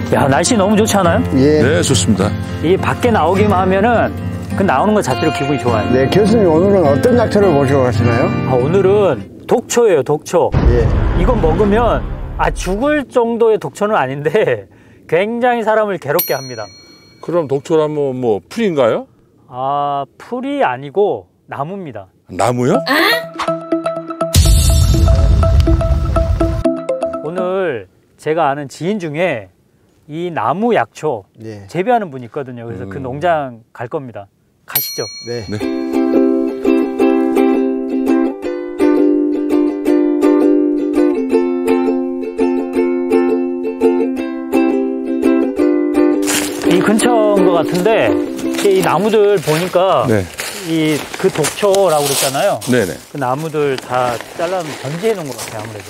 야, 날씨 너무 좋지 않아요? 예. 네, 좋습니다. 이 밖에 나오기만 하면은 그 나오는 것 자체로 기분이 좋아요. 네, 교수님 오늘은 어떤 약초를 모시고 가시나요? 오늘은 독초예요, 독초. 예. 이거 먹으면 죽을 정도의 독초는 아닌데 굉장히 사람을 괴롭게 합니다. 그럼 독초라면 뭐 풀인가요? 풀이 아니고 나무입니다. 나무요? 오늘 제가 아는 지인 중에 이 나무 약초 예. 재배하는 분이 있거든요. 그래서 그 농장 갈 겁니다. 가시죠. 네. 네. 이 근처인 것 같은데 이 나무들 보니까 네. 그 독초라고 그랬잖아요. 네네. 그 나무들 다 잘라놓은 전지해 놓은 것 같아요, 아무래도.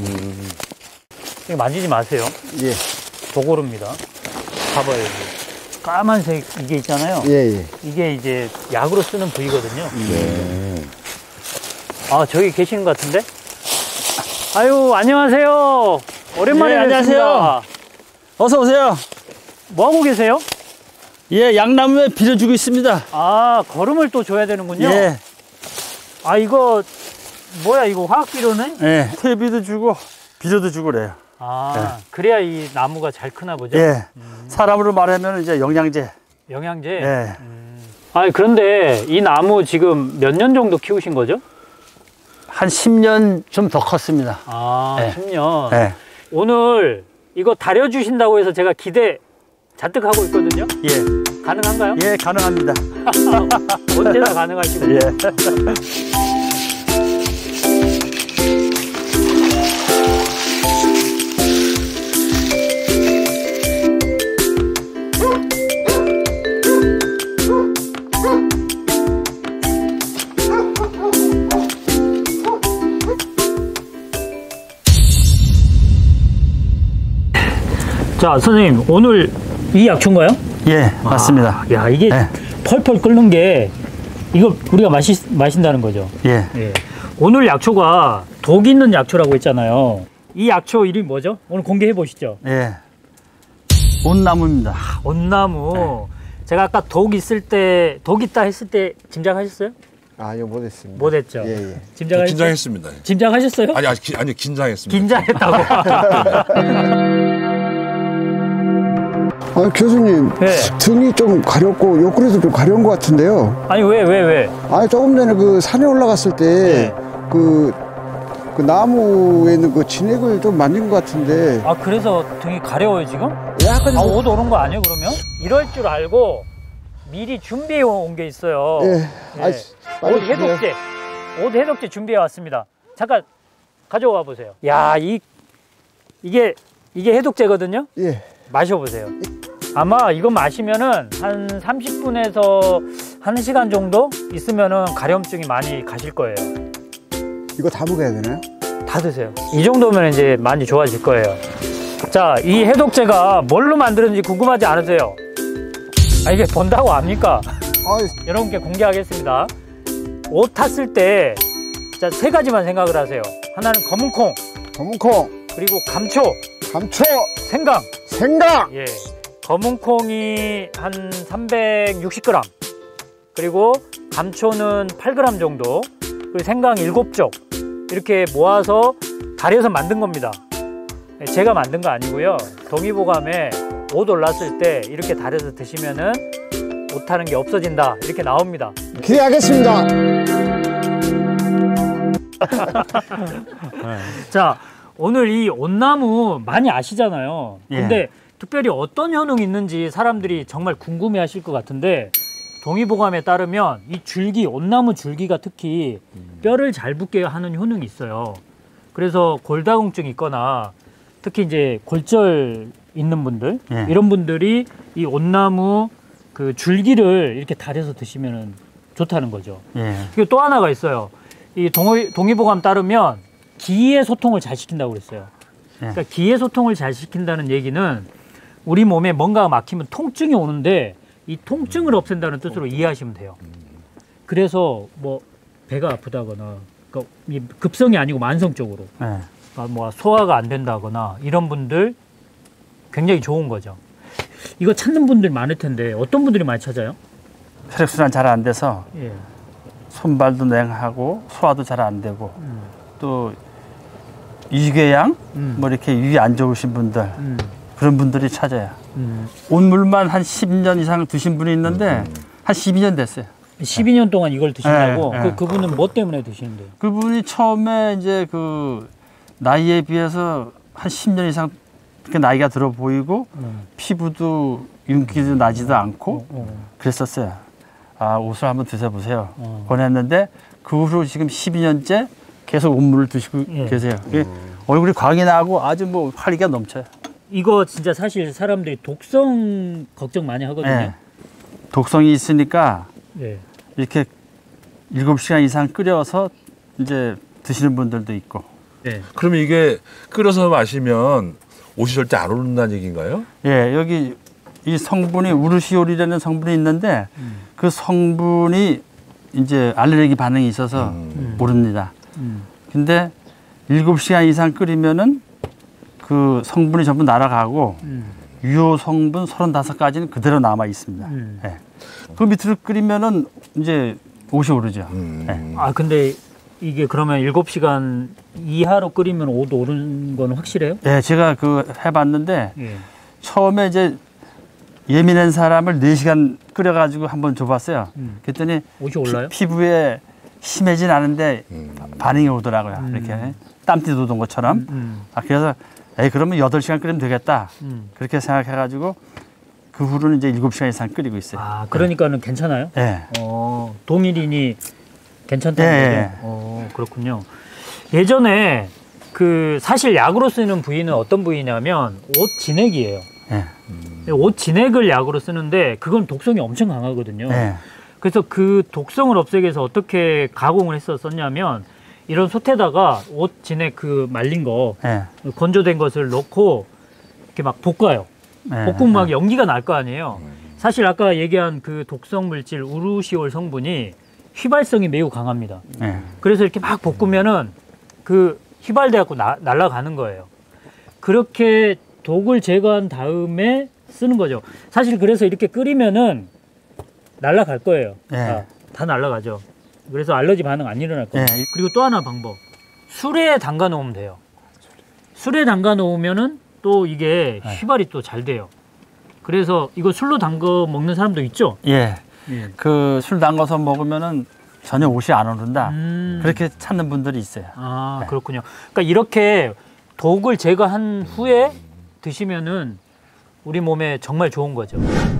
이거 만지지 마세요. 예. 도고르입니다. 봐봐요. 여기. 까만색 이게 있잖아요. 예, 예. 이게 이제 약으로 쓰는 부위거든요. 네. 저기 계시는 것 같은데? 아유, 안녕하세요. 오랜만에 네, 뵙습니다. 안녕하세요. 어서 오세요. 뭐 하고 계세요? 예, 양나무에 빌어주고 있습니다. 거름을 또 줘야 되는군요. 예, 이거 뭐야, 이거 화학비료네? 예. 퇴비도 주고 비료도 주고 그래요. 그래야 이 나무가 잘 크나 보죠? 예. 사람으로 말하면 이제 영양제. 영양제? 예. 그런데 이 나무 지금 몇 년 정도 키우신 거죠? 한 10년 좀 더 컸습니다. 예. 10년. 예. 오늘 이거 다려주신다고 해서 제가 기대 잔뜩 하고 있거든요. 예. 가능한가요? 예, 가능합니다. 언제나 가능하시고. 예. 자, 선생님, 오늘 이 약초인가요? 예, 맞습니다. 야, 이게 예. 펄펄 끓는 게 이거 우리가 마신다는 거죠? 예. 예. 오늘 약초가 독 있는 약초라고 했잖아요. 이 약초 이름이 뭐죠? 오늘 공개해 보시죠. 예. 온나무입니다. 온나무. 제가 아까 독 있다 했을 때 짐작하셨어요? 아니요, 못했습니다. 못했죠? 예, 예. 짐작하셨어요? 긴장했습니다. 짐작하셨어요? 아니, 긴장했습니다. 긴장했다고. 교수님, 네. 등이 좀 가렵고 옆구리도 좀 가려운 것 같은데요. 아니, 왜? 조금 전에 그 산에 올라갔을 때 네. 그 나무에 있는 그 진액을 좀 만진 것 같은데. 그래서 등이 가려워요, 지금? 약간 옷 오는 거 아니에요, 그러면? 이럴 줄 알고 미리 준비해 온 게 있어요. 예. 옷 해독제. 옷 해독제 준비해 왔습니다. 잠깐 가져와 보세요. 야, 이게 해독제거든요? 예. 마셔보세요. 아마 이거 마시면은 한 30분에서 1시간 정도 있으면은 가려움증이 많이 가실 거예요. 이거 다 먹어야 되나요? 다 드세요. 이 정도면 이제 많이 좋아질 거예요. 자, 이 해독제가 뭘로 만드는지 궁금하지 않으세요? 이게 본다고 압니까? 여러분께 공개하겠습니다. 옷 탔을 때, 자, 3가지만 생각을 하세요. 하나는 검은콩, 그리고 감초, 생강. 예. 검은콩이 한 360g, 그리고 감초는 8g 정도, 그리고 생강 7쪽, 이렇게 모아서 달여서 만든 겁니다. 제가 만든 거 아니고요. 동의보감에 옷 올랐을 때 이렇게 달여서 드시면은 옷 타는 게 없어진다, 이렇게 나옵니다. 기대하겠습니다. 자, 오늘 이 온나무 많이 아시잖아요. 근데 예. 특별히 어떤 효능이 있는지 사람들이 정말 궁금해 하실 것 같은데, 동의보감에 따르면 이 줄기, 온나무 줄기가 특히 뼈를 잘 붙게 하는 효능이 있어요. 그래서 골다공증이 있거나 특히 이제 골절 있는 분들, 예. 이런 분들이 이 온나무 그 줄기를 이렇게 달여서 드시면 좋다는 거죠. 예. 그리고 또 하나가 있어요. 이 동의보감 따르면 기의 소통을 잘 시킨다고 그랬어요. 그러니까 기의 소통을 잘 시킨다는 얘기는 우리 몸에 뭔가가 막히면 통증이 오는데 이 통증을 없앤다는 뜻으로 이해하시면 돼요. 그래서 뭐 배가 아프다거나, 그러니까 급성이 아니고 만성적으로, 예. 뭐 소화가 안 된다거나 이런 분들 굉장히 좋은 거죠. 이거 찾는 분들 많을 텐데 어떤 분들이 많이 찾아요? 혈액순환 잘 안 돼서 예. 손발도 냉하고 소화도 잘 안 되고 또 위궤양 뭐 이렇게 위가 안 좋으신 분들 그런 분들이 찾아요. 온물만 한 10년 이상 드신 분이 있는데 한 12년 됐어요. 12년 동안 이걸 드신다고? 네, 네. 그분은 뭐 때문에 드시는데요? 그분이 처음에 이제 그 나이에 비해서 한 10년 이상 그렇게 나이가 들어 보이고 피부도 윤기도 나지도 않고 그랬었어요. 아, 옷을 한번 드셔보세요. 권했는데 그 후로 지금 12년째 계속 온물을 드시고 예. 계세요. 얼굴이 광이 나고 아주 뭐 활기가 넘쳐요. 이거 진짜 사실 사람들이 독성 걱정 많이 하거든요. 예. 독성이 있으니까 예. 이렇게 7시간 이상 끓여서 이제 드시는 분들도 있고. 예. 그러면 이게 끓여서 마시면 옷이 절대 안 오른다는 얘기인가요? 예, 여기 이 성분이 우르시올이라는 성분이 있는데 그 성분이 이제 알레르기 반응이 있어서 오릅니다. 근데 7시간 이상 끓이면은 그 성분이 전부 날아가고 유효 성분 35가지는 그대로 남아 있습니다. 예. 그 밑으로 끓이면은 이제 옷이 오르죠. 예. 아, 근데 이게 그러면 7시간 이하로 끓이면 옷 오르는 건 확실해요? 예, 제가 그 해봤는데 예. 처음에 이제 예민한 사람을 4시간 끓여가지고 한번 줘봤어요. 그랬더니 옷이 올라요? 피부에 심해진 않은데 반응이 오더라고요. 이렇게 땀띠 돋은 것처럼. 아, 그래서 에이, 그러면 8시간 끓이면 되겠다. 그렇게 생각해가지고 그 후로는 이제 7시간 이상 끓이고 있어요. 아, 그러니까는 괜찮아요? 예. 동일인이 괜찮다는 예, 거죠? 그렇군요. 예전에 그 사실 약으로 쓰는 부위는 어떤 부위냐면 옷 진액이에요. 예. 옷 진액을 약으로 쓰는데 그건 독성이 엄청 강하거든요. 예. 그래서 그 독성을 없애기 위해서 어떻게 가공을 했었냐면 이런 솥에다가 옷 진액 그 말린 거 예. 건조된 것을 넣고 이렇게 막 볶아요. 예. 볶으면 막 연기가 날 거 아니에요. 사실 아까 얘기한 그 독성 물질 우르시올 성분이 휘발성이 매우 강합니다. 예. 그래서 이렇게 막 볶으면은 그 휘발돼갖고 날아가는 거예요. 그렇게 독을 제거한 다음에 쓰는 거죠. 사실 그래서 이렇게 끓이면은 날아갈 거예요. 예. 다 날아가죠. 그래서 알러지 반응 안 일어날 거예요. 예. 그리고 또 하나 방법. 술에 담가 놓으면 돼요. 술에 담가 놓으면은 또 이게 휘발이 또 잘 돼요. 그래서 이거 술로 담가 먹는 사람도 있죠? 예. 예. 그 술 담가서 먹으면은 전혀 옷이 안 오른다. 그렇게 찾는 분들이 있어요. 아, 네. 그렇군요. 그러니까 이렇게 독을 제거한 후에 드시면은 우리 몸에 정말 좋은 거죠.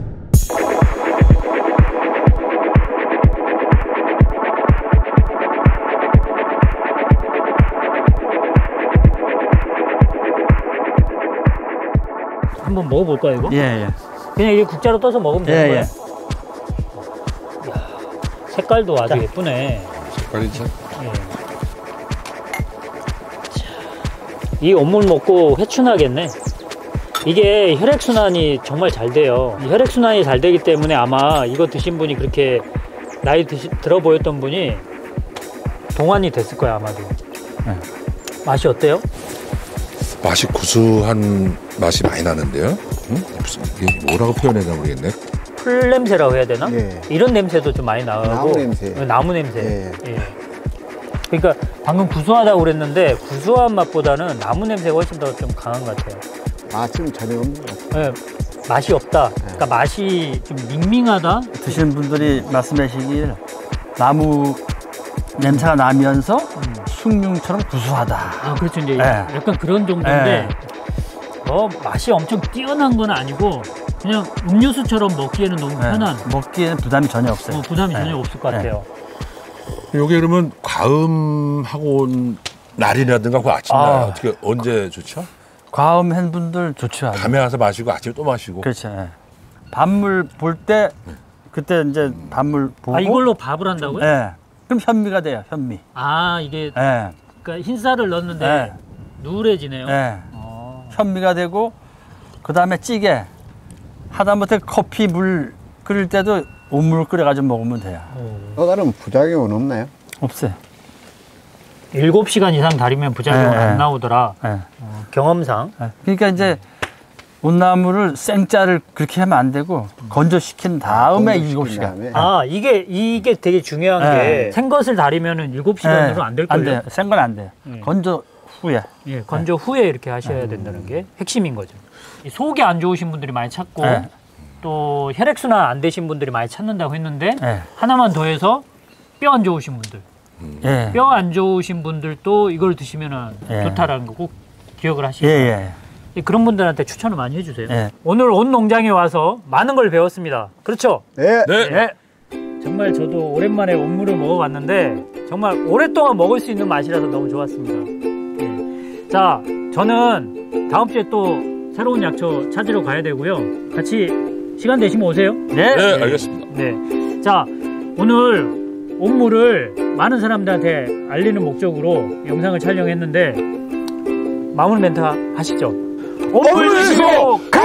한번 먹어볼까요, 이거? 예, 예. 그냥 이게 국자로 떠서 먹으면 되는 예, 거예요? 예. 색깔도 아주 예쁘네. 색깔이 참. 예. 자, 이 온물 먹고 회춘하겠네. 이게 혈액순환이 정말 잘 돼요. 이 혈액순환이 잘 되기 때문에 아마 이거 드신 분이 그렇게 나이 들어 보였던 분이 동안이 됐을 거야, 아마도. 네. 맛이 어때요? 맛이 구수한 맛이 많이 나는데요. 응? 무슨 이게 뭐라고 표현해야 되나 모르겠네. 풀 냄새라고 해야 되나? 예. 이런 냄새도 좀 많이 나고. 나무 냄새. 나무 냄새. 예. 예. 그러니까 방금 구수하다고 그랬는데 구수한 맛보다는 나무 냄새가 훨씬 더 좀 강한 것 같아요. 맛은 전혀 없는 것 같아요. 예, 맛이 없다. 그러니까 맛이 좀 밍밍하다. 드시는 분들이 말씀하시길 나무 냄새가 나면서 숭늉처럼 구수하다. 아, 그렇죠. 이제 예. 약간 그런 정도인데 맛이 엄청 뛰어난 건 아니고 그냥 음료수처럼 먹기에는 너무 편한 먹기에는 부담이 전혀 없어요. 부담이 예. 전혀 없을 것 같아요. 요게 그러면 과음하고 온 날이라든가 그 아침날 어떻게 언제 좋죠? 과음한 분들 좋죠. 아주. 밤에 와서 마시고 아침에 또 마시고. 그렇죠. 예. 밥물 볼 때 그때 이제 밥물 보고. 아, 이걸로 밥을 한다고요? 예. 그럼 현미가 돼요. 현미. 아, 이게 예. 그러니까 흰쌀을 넣었는데 예. 누래지네요. 예. 현미가 되고 그다음에 찌개. 하다못해 커피 물 끓일 때도 온물 끓여가지고 먹으면 돼요. 또 다른 부작용은 없나요? 없어요. 7시간 이상 다리면 부작용은 예. 안 나오더라. 예. 경험상. 그러니까 이제 온나무를 생짜를 그렇게 하면 안 되고 건조시킨 다음에 7시간. 아, 이게 되게 중요한 게 생것을 달이면은 7시간으로 안 될 거예요. 안 돼요. 생건 안 돼요. 건조 후에. 예, 건조 후에 이렇게 하셔야 된다는 게 핵심인 거죠. 이 속이 안 좋으신 분들이 많이 찾고 또 혈액순환 안 되신 분들이 많이 찾는다고 했는데 하나만 더해서 뼈 안 좋으신 분들, 뼈 안 좋으신 분들도 이걸 드시면 좋다라는 거 꼭 기억을 하시고 그런 분들한테 추천을 많이 해주세요. 오늘 온 농장에 와서 많은 걸 배웠습니다. 그렇죠? 네. 정말 저도 오랜만에 온물을 먹어봤는데 정말 오랫동안 먹을 수 있는 맛이라서 너무 좋았습니다. 자, 저는 다음 주에 또 새로운 약초 찾으러 가야 되고요. 같이 시간 되시면 오세요. 네, 알겠습니다. 네. 자, 오늘 온물을 많은 사람들한테 알리는 목적으로 영상을 촬영했는데 마무리 멘트 하시죠. 온물 드시고